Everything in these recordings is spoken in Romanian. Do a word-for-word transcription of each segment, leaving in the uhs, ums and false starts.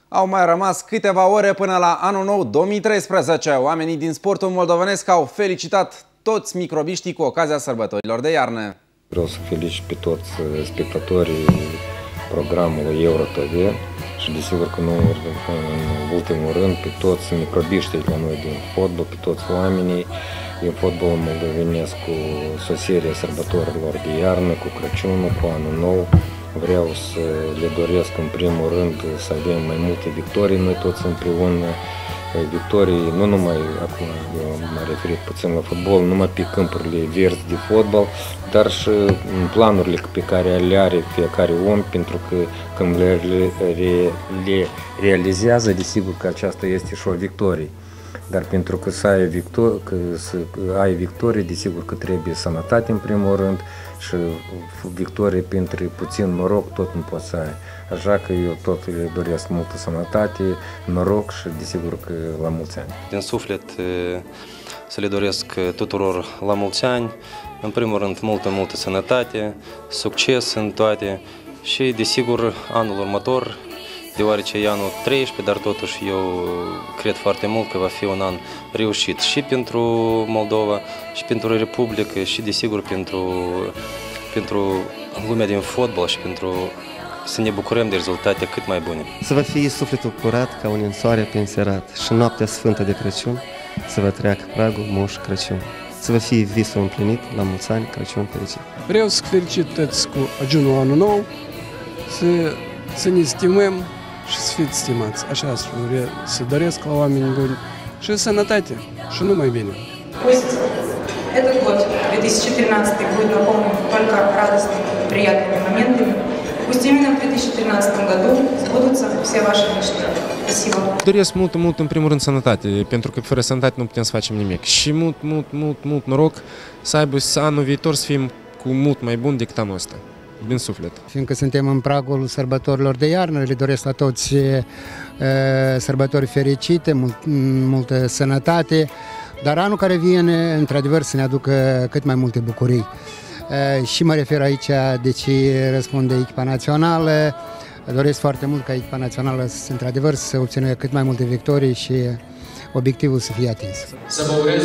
Au mai rămas câteva ore până la anul nou două mii treisprezece. Oamenii din sportul moldovenesc au felicitat toți microbiștii cu ocazia sărbătorilor de iarnă. Vreau să felicit pe toți spectatorii programului Euro T V și desigur că nu în ultimul rând pe toți microbiștii la noi din fotbal, pe toți oamenii din fotbalul moldovenesc cu sosirea sărbătorilor de iarnă, cu Crăciunul, cu Anul Nou. Vreau să le doresc în primul rând să avem mai multe victorii, noi toți împreună, victorii nu numai, acum eu m-am referit puțin la fotbal, numai pe câmpurile verzi de fotbal, dar și în planurile pe care le are fiecare om, pentru că când le, le, le realizează, desigur că aceasta este și o victorie. Dar pentru că să ai victorie, că să ai victorie, desigur că trebuie sănătate în primul rând și victorie pentru puțin noroc tot nu poți să ai. Așa că eu tot le doresc multă sănătate, noroc și desigur că la mulți ani. Din suflet să le doresc tuturor la mulți ani, în primul rând multă, multă sănătate, succes în toate și desigur anul următor, deoarece e anul treisprezece, dar totuși eu cred foarte mult că va fi un an reușit și pentru Moldova, și pentru Republică, și desigur pentru, pentru lumea din fotbal și pentru să ne bucurăm de rezultate cât mai bune. Să vă fie sufletul curat ca un însoare pe înserat și noaptea sfântă de Crăciun să vă treacă pragul Moș Crăciun. Să vă fie visul împlinit, la mulți ani, Crăciun fericit. Vreau să felicit toți cu ajunul anul nou, să, să ne stimăm și să fiți stimați. Așa să doresc la oameni buni și sănătate și numai bine. Пусть этот год, две тысячи тринадцатый, будет наполнен только радостными, приятными моментами. Пусть именно в две тысячи тринадцатом году сбудутся все ваши мечты. Спасибо. Doresc mult, mult, în primul rând, sănătate, pentru că fără sănătate nu putem să facem nimic. Și mult, mult, mult, mult noroc să aibă anul viitor să fim cu mult mai bun decât anul ăsta. Din suflet. Fiindcă suntem în pragul sărbătorilor de iarnă, le doresc la toți e, sărbători fericite, mult, multă sănătate, dar anul care vine, într-adevăr, să ne aducă cât mai multe bucurii. E, și mă refer aici, deci răspunde echipa națională, doresc foarte mult ca echipa națională, într-adevăr, să obțină cât mai multe victorii și obiectivul să fie atins. Să vă urez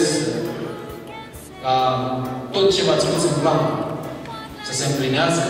ca tot ce v-ați pus în plan să se împlinească,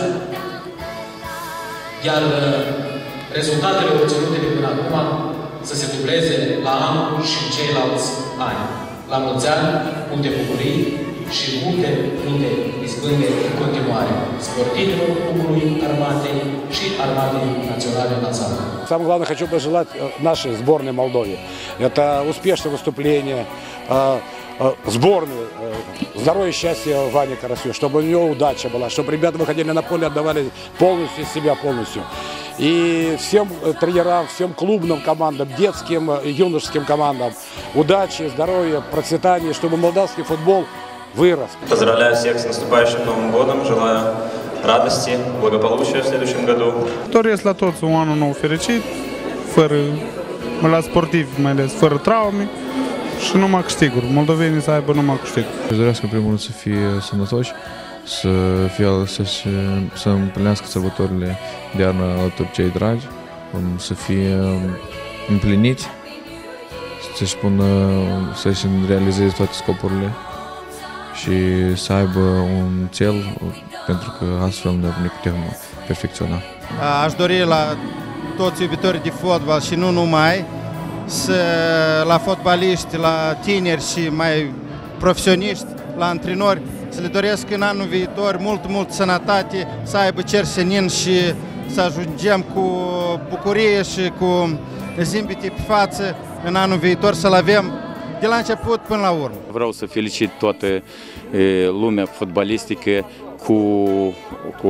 iar rezultatele obținute de până acum să se dubleze la anul și în ceilalți ani. La mulți ani, multe bucurii și multe, multe izbânderi în continuare sportivilor Clubului Armatei și Armatei Национальной национальной. Самое главное, хочу пожелать нашей сборной Молдове. Это успешное выступление, сборную, здоровья и счастья Ване Карасю, чтобы у него удача была, чтобы ребята выходили на поле, отдавали полностью себя полностью. И всем тренерам, всем клубным командам, детским, юношеским командам удачи, здоровья, процветания, чтобы молдавский футбол вырос. Поздравляю всех с наступающим Новым годом, желаю радости, благополучия в следующем году. Doresc la toți un an nou fericit, fără, la sportivi mai ales, fără traume. Și numai câștiguri. Moldovenii să aibă numai câștiguri. Își doresc în primul rând să fie sănătoși, să, fie, să, să împlinească sărbătorile de iarnă alături cei dragi, să fie împliniți, să-și pună, să-și realizeze toate scopurile și să aibă un cel, pentru că astfel ne putem perfecționa. Aș dori la toți iubitorii de fotbal și nu numai, să, la fotbaliști, la tineri și mai profesioniști, la antrenori, să le doresc în anul viitor mult, mult sănătate, să aibă cer senin și să ajungem cu bucurie și cu zâmbete pe față în anul viitor, să-l avem de la început până la urmă. Vreau să felicit toată e, lumea fotbalistică cu, cu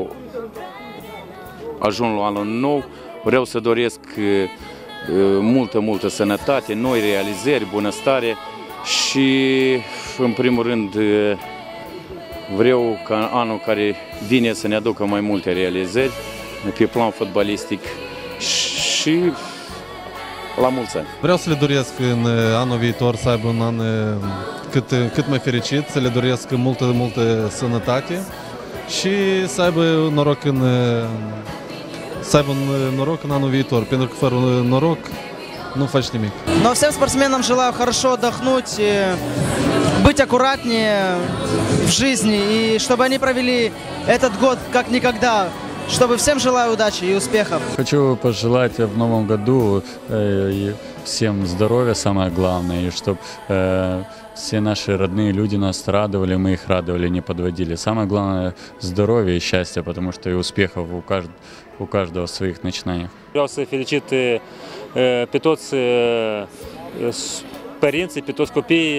ajunul anul nou. Vreau să doresc multă, multă sănătate, noi realizări, bunăstare și, în primul rând, vreau ca anul care vine să ne aducă mai multe realizări pe plan fotbalistic și la mulți ani. Vreau să le doresc în anul viitor să aibă un an cât, cât mai fericit, să le doresc multă, multă sănătate și să aibă noroc în să aibă un noroc în anul viitor, pentru că fără noroc nu faci nimic. Но всем спортсменам желаю хорошо отдохнуть, быть аккуратнее в жизни, и чтобы они провели этот год как никогда. Чтобы всем желаю удачи и успехов. Хочу пожелать в новом году э, всем здоровья, самое главное, и чтобы э, все наши родные люди нас радовали, мы их радовали, не подводили. Самое главное здоровье и счастье, потому что и успехов у, кажд... у каждого в своих начинаниях. Vreau să felicit pe toți părinții, pe toți copiii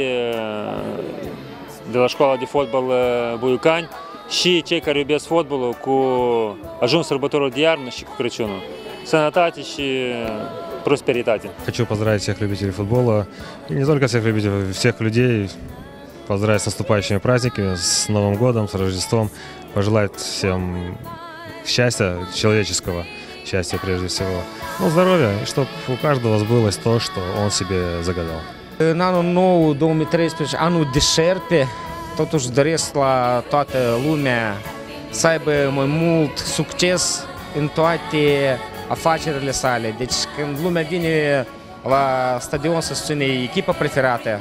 de la școala de fotbal Buiucani și cei care iubesc fotbalul cu ajuns sărbătorilor de iarnă și cu Crăciunul. Sănătate și prosperitate. Хочу поздравить всех любителей футбола, и не только всех любителей, всех людей, поздравить с наступающими праздниками, с Новым годом, с Рождеством, пожелать всем счастья, человеческого счастья прежде всего, ну, здоровья, и чтобы у каждого сбылось то, что он себе загадал. În anul nou, două mii treisprezece, anul de șerpe, totuși doresc la toată lumea să aibă mai mult succes în toate afacerile sale. Deci când lumea vine la stadion să susține echipa preferată,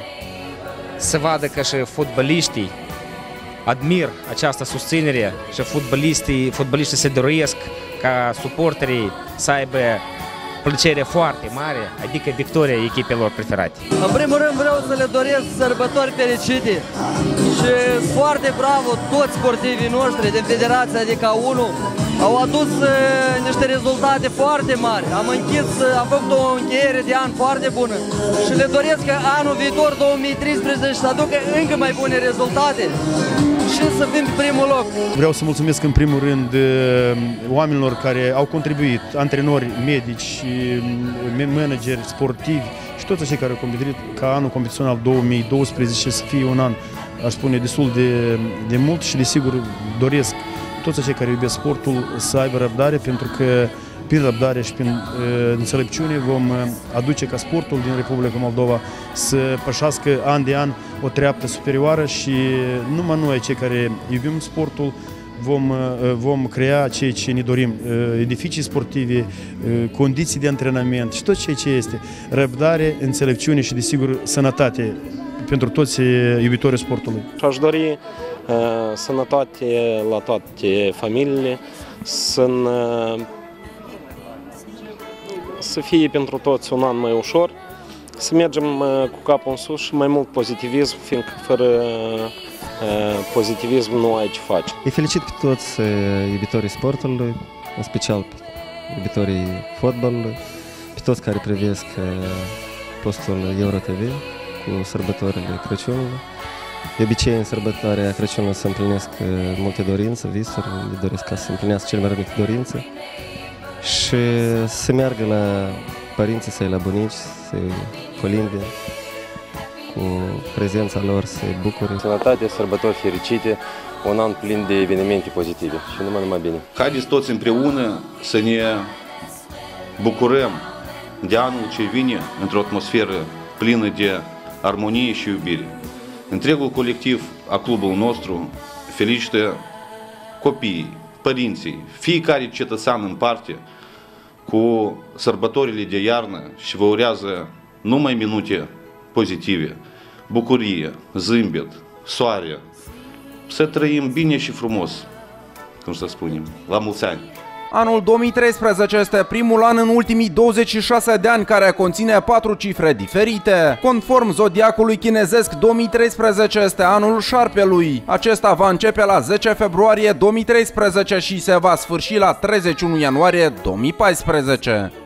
să vadă că și fotbaliștii admir această susținere și fotbaliștii, fotbaliștii se doresc ca suporterii să aibă plăcere foarte mare, adică victoria echipelor preferate. În primul rând vreau să le doresc sărbători fericite și foarte bravo toți sportivii noștri din Federația de K unu. Au adus niște rezultate foarte mari. Am închis, am făcut o încheiere de an foarte bună și le doresc că anul viitor, două mii treisprezece, să aducă încă mai bune rezultate și să fim pe primul loc. Vreau să mulțumesc în primul rând oamenilor care au contribuit, antrenori, medici, manageri sportivi și toți cei care au contribuit ca anul competițional două mii douăsprezece să fie un an, aș spune, destul de, de mult și desigur doresc toți cei care iubesc sportul să aibă răbdare, pentru că prin răbdare și prin uh, înțelepciune vom aduce ca sportul din Republica Moldova să pășească an de an o treaptă superioară și numai noi, cei care iubim sportul, vom, uh, vom crea ceea ce ne dorim, uh, edificii sportive, uh, condiții de antrenament și tot ceea ce este răbdare, înțelepciune și, desigur, sănătate pentru toți iubitorii sportului. Aș dori uh, sănătate la toate familiile, să, să fie pentru toți un an mai ușor, să mergem uh, cu capul în sus și mai mult pozitivism, fiindcă fără uh, pozitivism nu ai ce face. Îi felicit pe toți uh, iubitorii sportului, în special pe iubitorii fotbalului, pe toți care privesc uh, postul Euro T V cu sărbătorile Crăciunului. De obicei, în sărbătoarea Crăciunului se împlinesc multe dorințe, visuri, le doresc ca să se împlinească cele mai multe dorințe și să meargă la părinții săi, la bunici, să-i colinde cu prezența lor, să-i bucure. Sănătate, sărbători fericite, un an plin de evenimente pozitive și numai, numai bine. Haideți toți împreună să ne bucurăm de anul ce vine într-o atmosferă plină de armonie și iubire. Întregul colectiv a clubului nostru felicită copiii, părinții, fiecare cetățean în parte cu sărbătorile de iarnă și vă urează numai minute pozitive, bucurie, zâmbet, soare, să trăim bine și frumos, cum să spunem, la mulți ani. Anul două mii treisprezece este primul an în ultimii douăzeci și șase de ani care conține patru cifre diferite. Conform zodiacului chinezesc, două mii treisprezece este anul șarpelui. Acesta va începe la zece februarie două mii treisprezece și se va sfârși la treizeci și unu ianuarie două mii paisprezece.